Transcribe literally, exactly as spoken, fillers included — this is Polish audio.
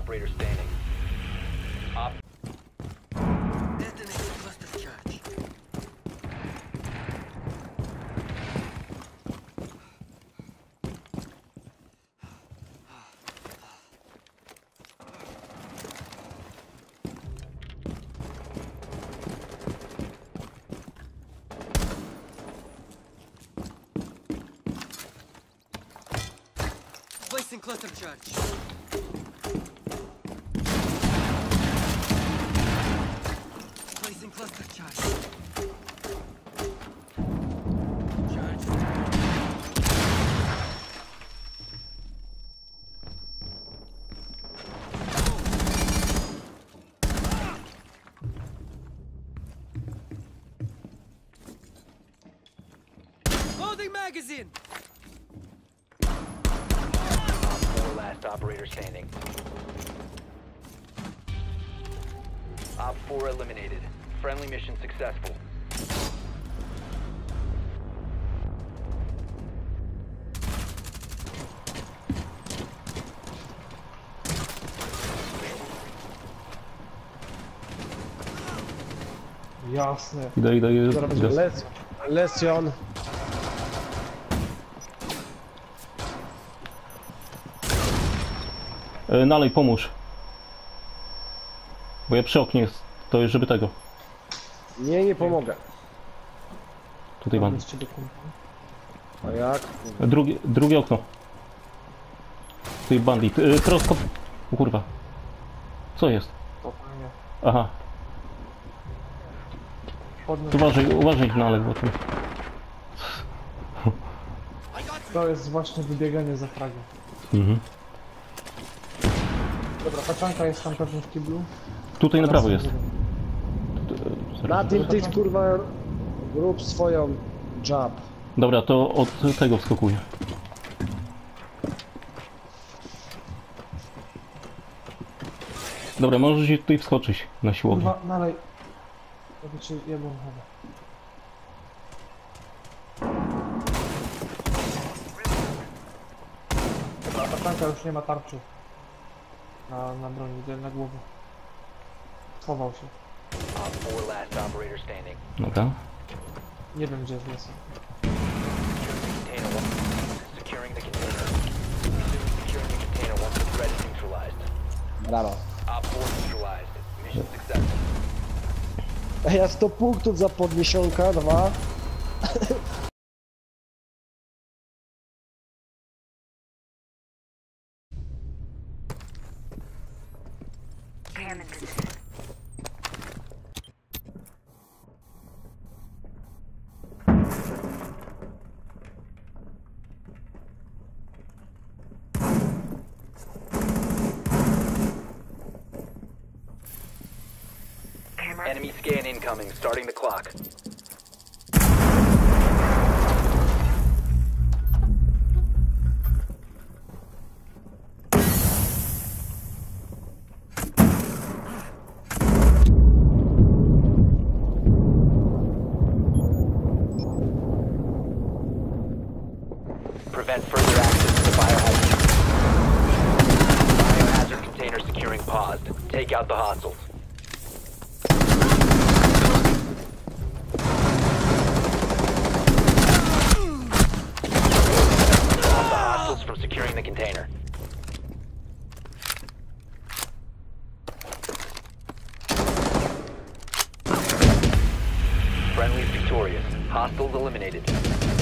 operator standing. Op Detonated cluster charge. Placing cluster charge. Placing cluster charge. Charge. Loading magazine. four last operator standing. Op four eliminated. Friendly mission successful. Jasne. Idę, idę, idę. Zaraz będzie idę. lec Lesion. E, Nalej, pomóż. Bo ja przy oknie jest. To jest, żeby tego. Nie, nie pomogę. Tutaj mam. Jeszcze do kumpla. A jak? Drugie, drugie okno. Tutaj bandit. E, Prosto. O kurwa. Co jest? Spokojnie. Aha. Podnoś. Uważaj, uważaj na lewo. Tu. To jest właśnie wybieganie za fragiem. Mhm. Dobra, taczanka jest tam pewnie w kiblu. Tutaj na prawo jest. Na tym ty kurwa rób swoją job. Dobra, to od tego wskakuję. Dobra, możesz tutaj wskoczyć na siłownię. Kurwa, nalej. Ja cię jebą chyba. Dobra, taczanka już nie ma tarczy. Na, na broni, idę na głowę. Schował się. Op four last operator standing. Dobra. Nie wiem gdzie jest Lesion. Container one. Securing the container. Resume securing the container once the threat is neutralized. Brawo. Op four neutralized. Mission successful. Ja sto punktów za podniesionka, dwa. Enemy scan incoming. Starting the clock. Prevent further access to the biohazard. Biohazard container securing paused. Take out the hostiles. Stop the hostiles from securing the container. Friendly is victorious. Hostiles eliminated.